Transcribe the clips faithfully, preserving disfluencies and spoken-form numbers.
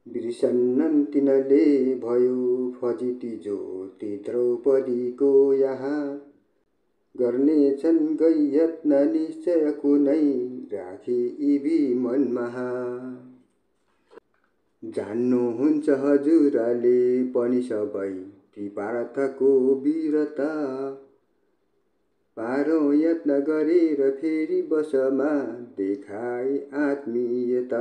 बिर्सन्नन् तिनले भयो फजिती जो ती द्रौपदीको यहाँ गर्नेछन् गई यत्न निश्चय कुनै राखी इबी मनमहा जान्नुहुन्छ हजुरले पनि सबै ती पार्थको वीरता पारौँ यत्न गरेर फेरि बसमा देखाई आत्मीयता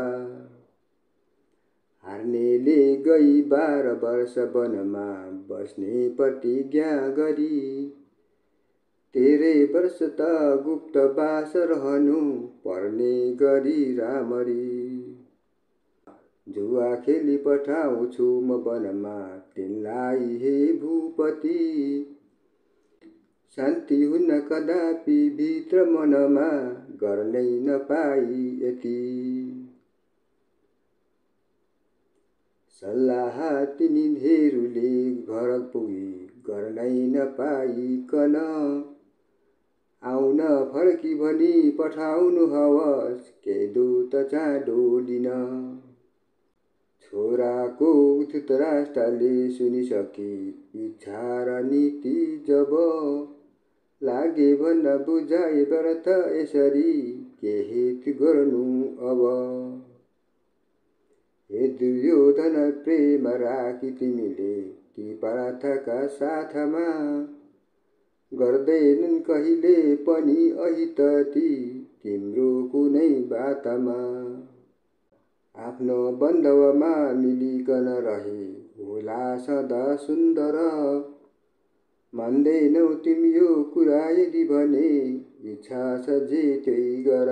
हार्नेले गई बाह्र वर्ष वनमा बस्ने प्रतिज्ञा गरी तेह्रै वर्ष त गुप्तवास रहनु पर्ने गरी रामरी जुवा खेली पठाउँछु म वनमा तिनलाई हे भूपति शान्ति हुन्न कदापि भित्र मनमा गर्नै नपाई यति सल्लाह तिनीहरूले घर पुगी गर्नै नपाइकन आउन फर्की भनी पठाउनु हवस् के दूत चाँडो लिन छोराको धृतराष्ट्रले सुनिसके इच्छा र नीति जब लागे भन्न बुझाए व्रत यसरी के हेतु गर्नु अब हे दुर्योधन प्रेम राखी तिमीले ती पार्थका साथमा गर्दैनन् कहिले पनि अहित ती तिम्रो कुनै बातमा आफ्नो बन्धवमा मिलिकन रहे होला सदा सुन्दर मान्दैनौ तिमी यो कुरा यदि भने इच्छा छ जे त्यही गर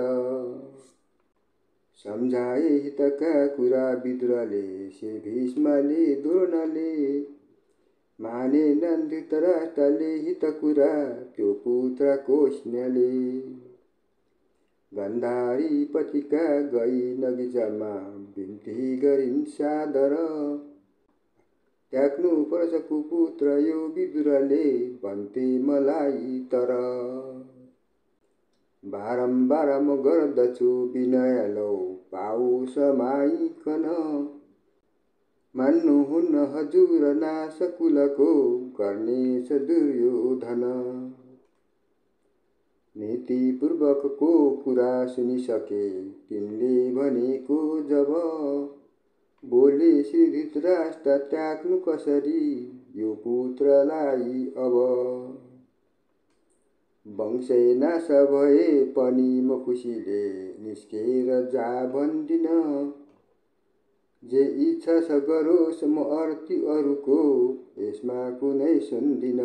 सम्झाए हितका कुरा विदुरले से भीष्मले द्रोणले मानेनन् धृतराष्ट्रले हित कुरा त्यो पुत्रको स्नेहले गन्धारी पतिका गई नगिजामा बिन्ती गरिन् सादर त्याग्नु पर्छ कुपुत्र यो विदुरले भन्थे मलाई तर बारम्बार म गर्दछु विनय लौ पाउ समाइकन मान्नुहुन्न हजुर नाश कुलको गर्नेछ दुर्योधन नीतिपूर्वकको कुरा सुनिसके तिनले भनेको जब बोले श्री धृतराष्ट्र त्याग्नु कसरी यो पुत्रलाई अब वंशै नाश भए पनि म खुसीले निस्केर जा भन्दिन जे इच्छा छ गरोस् म अर्ती अरूको यसमा कुनै सुन्दिन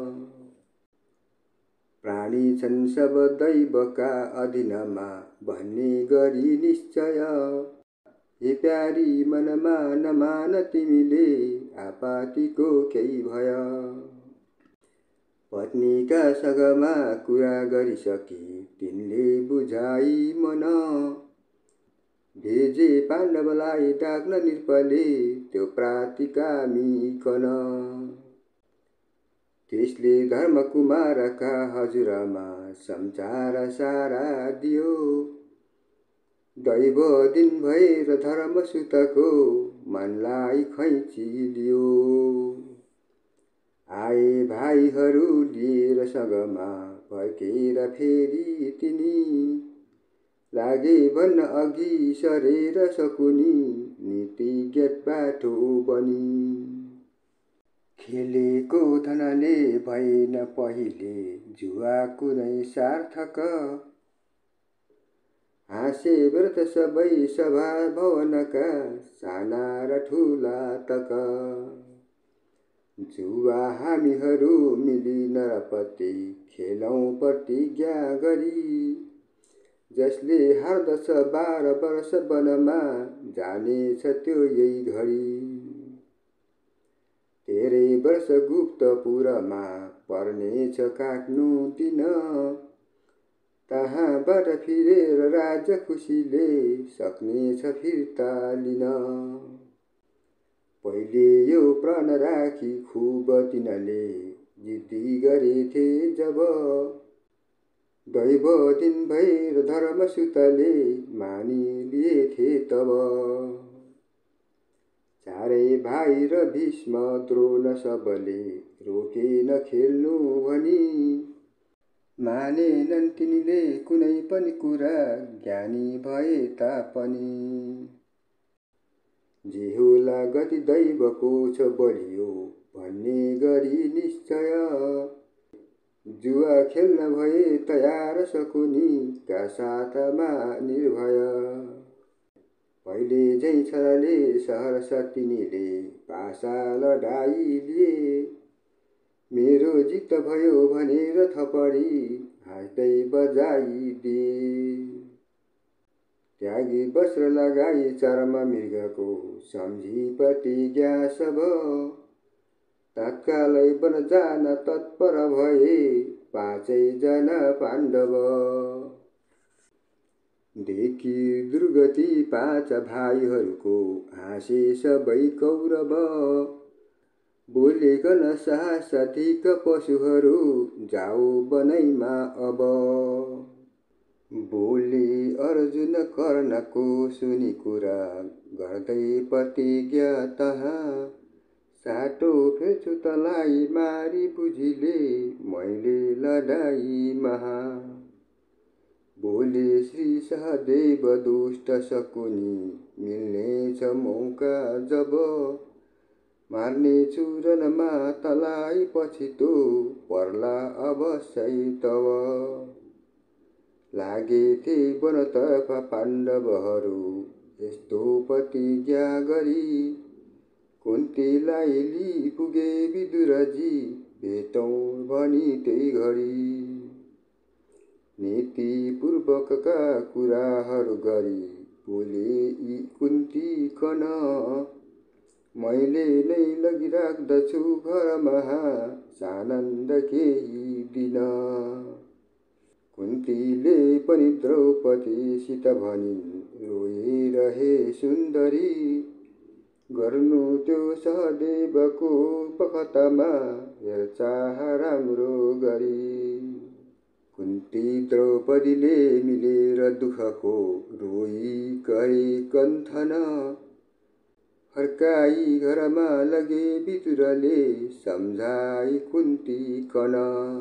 प्राणी छन् सब दैवका अधीनमा भन्ने गरी निश्चय हे प्यारी मनमा नमान तिमीले आपातिको केही भय पत्नीका सगमा कुरा गरिसकी तिनले बुझाई मन भेजे पाण्डवलाई डाक्न निर्पले त्यो प्रातिकामिकन त्यसले धर्मकुमारका हजुरमा समाचार सारा दियो दैव दिन भएर धर्मसुतको मनलाई खैँची लियो आए भाइहरू लिएर सगमा फर्केर फेरि तिनी लागे भन्न अघि सरेर सकुनी नीति ज्ञात बाटो बनी खेलेको धनले भएन पहिले जुवा कुनै सार्थक हाँसे व्रत सबै सभा भवनका साना र ठुला तक जुवा हामीहरू मिली नरपति खेलौं प्रतिज्ञा गरी जसले हार्दछ बाह्र वर्ष वनमा जानेछ त्यो यही घडी तेह्रै वर्ष गुप्तपुरमा पर्नेछ काट्नु दिन तहाँबाट फिरेर राजा खुसीले सक्नेछ फिर्ता लिन पहिले यो प्रण राखी खुब तिनले जिद्दी गरेथे जब दैव दिन भएर धर्मसुतले मानिलिएथे तब भाइ र भीष्म द्रोण सबले रोकेन खेल्नु भनी। मानेनन् तिनीले कुनै पनि कुरा ज्ञानी भए तापनि। जे होला गति दैवको छ बलियो भन्ने गरी निश्चय। जुवा खेल्न भए तयार शकुनी का साथमा निर्भय। पहिले झै छलले सहर्ष तिनीले पासा लडाई लिए। मेरो जित भयो भनेर थपडी हाँस्दै बजाइदिए। त्यागी वस्त्र लगाई चर्म मृगको सम्झी प्रतिज्ञा सब। तत्कालै वन जान तत्पर भए पाँचै जना पाण्डव। देखि दुर्गति पाँच भाइहरूको हाँसे सबै कौरव। बोलेकन साहस अधिक पशुहरू जाऊ बनैमा अब। बोले अर्जुन कर्णको सुनि कुरा गर्दै प्रतिज्ञा तहाँ। साटो फेर्छु तलाई मारी बुझिले मैले लडाई महा। बोले श्री सहदेव दुष्ट शकुनी मिल्नेछ मौका जब। मार्नेछु रणमा तलाई पछितो पर्ला अवश्यै तब। लागेथे वनतर्फ पाण्डवहरू यस्तो प्रतिज्ञा गरी। कुन्तीलाई लिई पुगे विदुरजी भेटौँ भनी त्यही घडी। नीतिपूर्वकका कुराहरू गरी बोले यी कुन्ती कन। मैले नै लगिराख्दछु घरमा सानन्द केही दिन। कुन्तीले पनि द्रौपदीसित भनिन् रोइरहे सुन्दरी। गर्नु त्यो सहदेवको पखतमा हेरचाह राम्रो गरी। कुन्ती द्रौपदीले मिलेर दुःखको रोई करे कन्थन। फर्काई घरमा लगे विदुरले सम्झाई कुन्ती कन।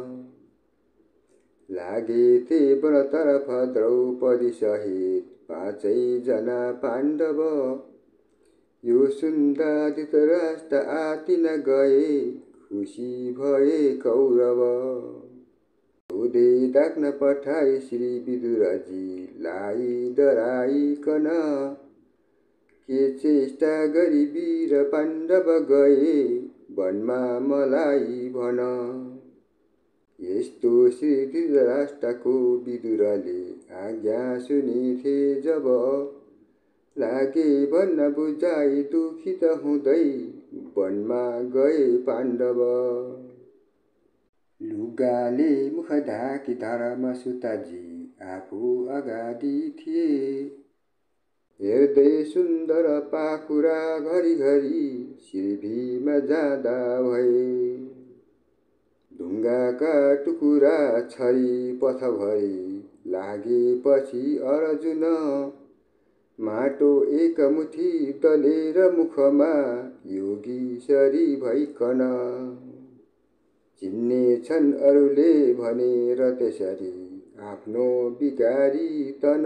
लागेथे वनतर्फ द्रौपदी सहित पाँचै जना पाण्डव। यो सुन्दा धृतराष्ट्र आतिन गए खुसी भए कौरव। सोधे डाक्न पठाई श्री विदुरजीलाई डराइकन। के चेष्टा गरी वीर पाण्डव गए वनमा मलाई भन। यस्तो श्री धृतराष्ट्रको विदुरले आज्ञा सुनेथे जब। लागे भन्न बुझाई दुखित हुँदै वनमा गए पाण्डव। लुगाले मुख ढाकी धर्मसुतजी आफू अगाडि थिए। हेर्दै सुन्दर पाखुरा घरिघरि श्री भीम जाँदा भए। ढुङ्गाका टुकुरा छरी पथभरि लागेपछि अर्जुन। माटो एक मुठी दलेर मुखमा योगीसरी भइकन। चिन्ने छन् अरूले भनेर त्यसरी आफ्नो बिगारितन।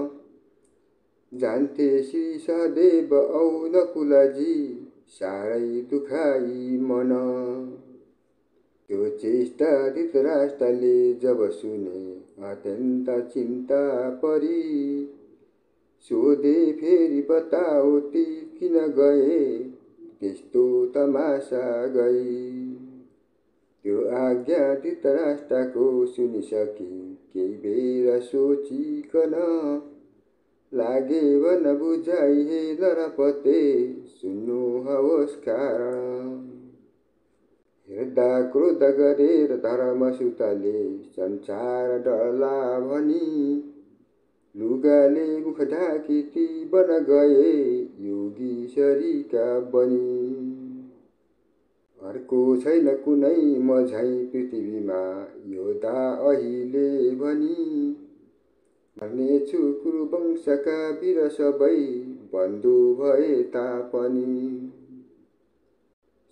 जान्थे श्री सहदेव औ नकुलजी साह्रै दुखाई मन। त्यो चेष्टा धृतराष्ट्रले जब सुने अत्यन्त चिन्ता परी। सोधे फेरि बताऊ ती किन गए त्यस्तो तमासा गरी। त्यो आज्ञा धृतराष्ट्रको सुनिसकी केही बेर सोचिकन। लागे भन बुझाइ हे नरपते सुन्नु हवस् कारण। हेर्दा क्रोध गरेर धर्मसुतले संसार डरला भनी। लुगाले मुख ढाकी ती वन गए योगीसरीका बनी। अर्को छैन कुनै म झैं पृथ्वीमा योद्धा अहिले भनी। मर्नेछु कुरुवंशका वीर सबै बन्धु भए तापनि।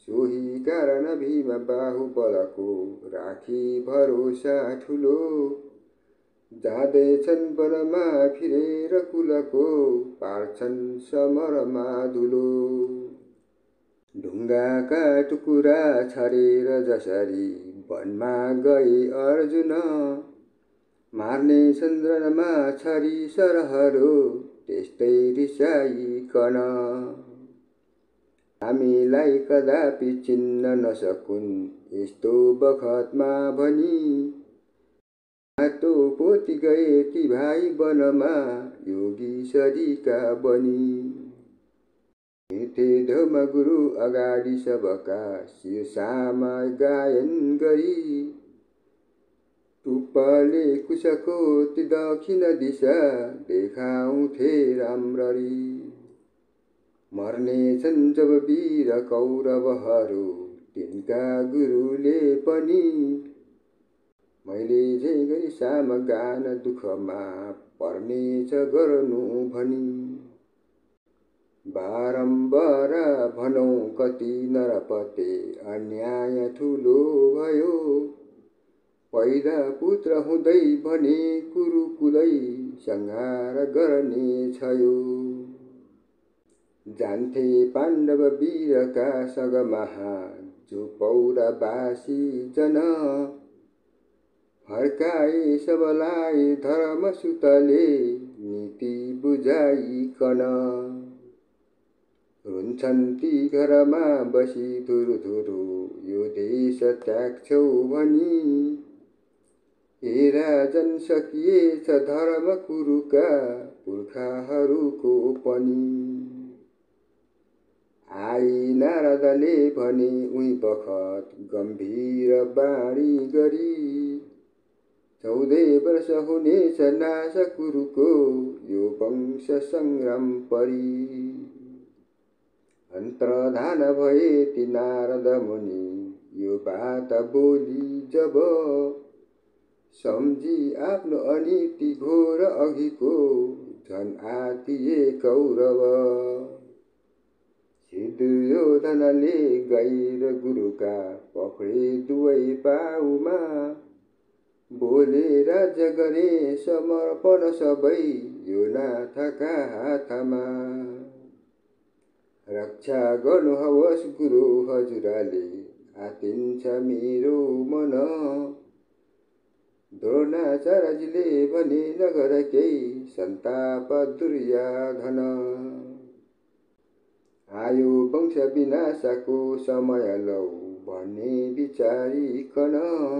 सोही कारण भीम बाहुबलको राखी भरोसा ठुलो। जाँदैछन् वनमा फिरेर कुलको पार्छन् समरमा धुलो। ढुङ्गाका टुकुरा छरेर जसरी वनमा गए अर्जुन, मार्ने चन्द्रमा छरी सरहरू त्यस्तै रिसाइकन। हामीलाई कदापि चिन्न नसकुन् यस्तो बखतमा भनी, माटो पोती गए ती भाइ वनमा योगी सरीका बनी। हिँड्थे धर्मगुरु अगाडि सबका शीर्षमा गायन गरी, टुप्पाले कुशको ती दक्षिण दिशा देखाउँथे राम्ररी। मर्नेछन् जब वीर कौरवहरू तिनका गुरुले पनि, मैले जे गरी सामगान दुःखमा पर्नेछ गर्नु भनी। बारम्बार भनौँ कति नरपते अन्याय ठुलो भयो, पैदा पुत्र हुँदै भने कुरुकुलै संहार गर्ने छयो। जान्थे पाण्डव वीरका सगमहा जो पौरवासी जन, फर्काए सबलाई धर्मसूतले नीति बुझाइकन। रुन्छन् ती घरमा बसी धुरुधुरु यो देश त्याग्छौ भनी, हे राजन सकिएछ धर्म कुरुका पुर्खाहरूको पनि। आई नारदले भने उही बखत गम्भीर बाणी गरी, चौधै वर्ष हुनेछ नाश कुरुको यो वंश संग्राम परी। अन्तर्धान भए ती नारद मुनि यो बात बोली जब, सम्झी आफ्नो अनीति घोर अघिको झन् आतिए कौरव। श्री दुर्योधनले गैर गुरुका पक्रे दुवै पाउमा, बोले राज्य गरे समर्पण सबै यो नाथका हातमा। रक्षा गर्नुहोस् गुरु हजुरले आतिन्छ मेरो मन, द्रोणाचार्यजीले भने नगर केही सन्ताप दुर्योधन। आयो वंश विनाशको समय लौ भन्ने विचारिकन,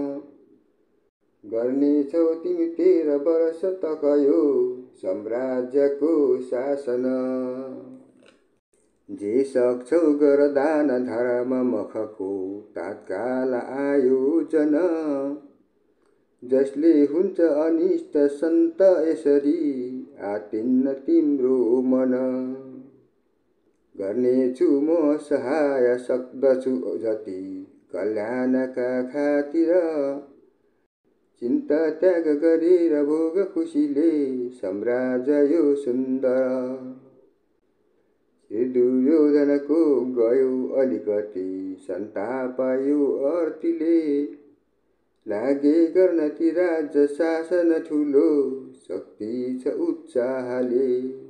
गर्नेछौ तिमी तेह्र वर्ष तक यो साम्राज्यको शासन। जे सक्छौ गर दान धर्म मुखको तत्काल आयोजन, जसले हुन्छ अनिष्ट सन्त यसरी आतिन्न तिम्रो मन। गर्नेछु म सहाय सक्दछु जति कल्याणका खातिर, चिन्ता त्याग गरेर भोग खुसीले साम्राज्य यो सुन्दर। श्री दुर्योधनको गयो अलिकति सन्ताप यो अर्तीले, लागे गर्न ती राज्य शासन ठुलो शक्ति छ उत्साहले।